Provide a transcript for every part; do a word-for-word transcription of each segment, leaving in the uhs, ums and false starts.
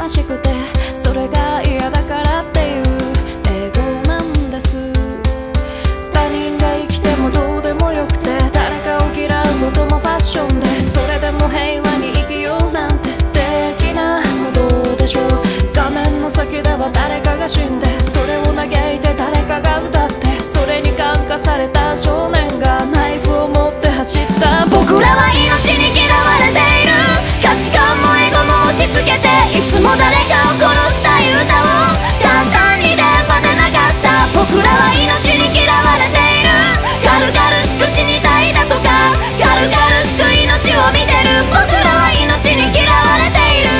悲しくて、それが嫌だからっていう英語なんです。他人が生きてもどうでもよくて、誰かを嫌うこともファッションで、それでも平和に生きようなんて素敵なことでしょう。画面の先では誰かが死んで、それを嘆いて誰かが歌って、それに感化された少年がナイフを持って走った。僕らは命に嫌われている、価値観もエゴも押し付けて、いつも誰かを殺したい歌を簡単に電波で流した。僕らは命に嫌われている、軽々しく死にたいだとか、軽々しく命を見てる。僕らは命に嫌われている。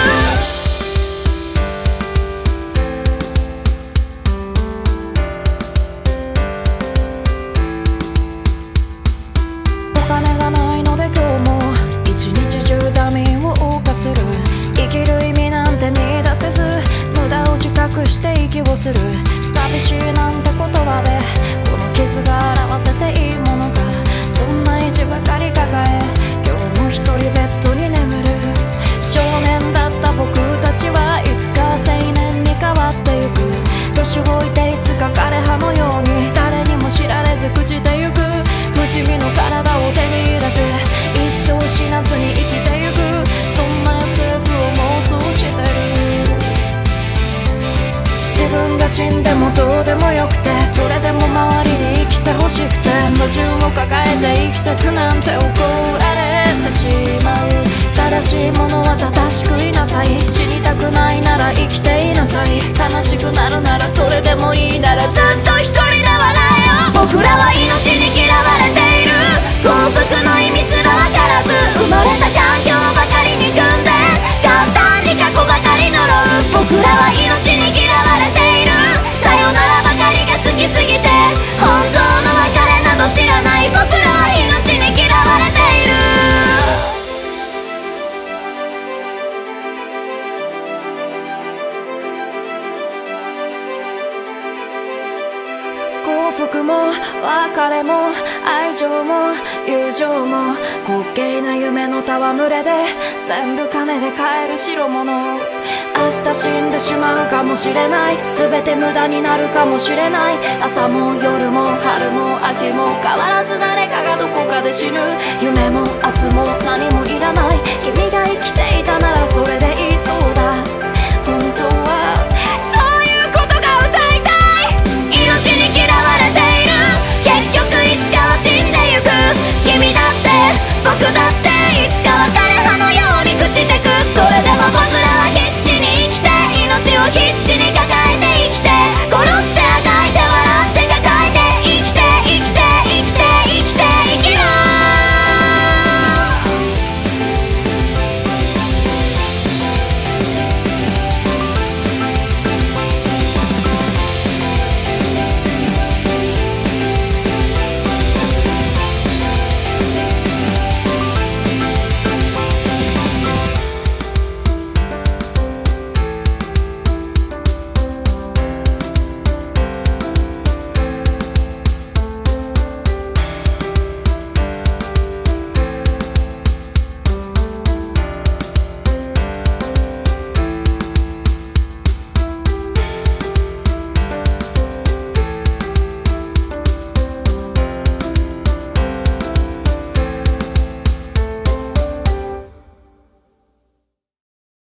お金がないので今日も一日中ダミーを謳歌する。生きる意味なんて見出せず、無駄を自覚して息をする。寂しいなんて言葉でこの傷が表せていいものか、そんな意地ばかり抱え、今日も一人ベッドに眠る。少年だった僕たちはいつか青年に変わってゆく。年老いていつか枯葉のように誰にも知られず朽ちてゆく。不死身の体を手に入れて一生死なずに生きてゆく。そんな エスエフ を妄想してる。自分が死んでもどうでもよくて、それでも周りに生きてほしくて、矛盾を抱えて生きてくなんて怒られてしまう。正しいものは正しくいなさい。死にたくないなら生きていなさい。悲しくなるならそれでもいいならずっと一人で笑えよ。僕らは命に嫌われている、幸福の意味すらわからず、生まれた環境ばかりに組んで簡単に過去ばかり呪う。僕らは命に嫌われている、さよならばかりが好きすぎて本当の別れなど知らない。僕らは命に嫌われている。幸福も別れも愛情も友情も滑稽な夢の戯れで全部金で買える代物。明日死んでしまうかもしれない、全て無駄になるかもしれない。朝も夜も春も秋も変わらず誰かがどこかで死ぬ。夢も明日も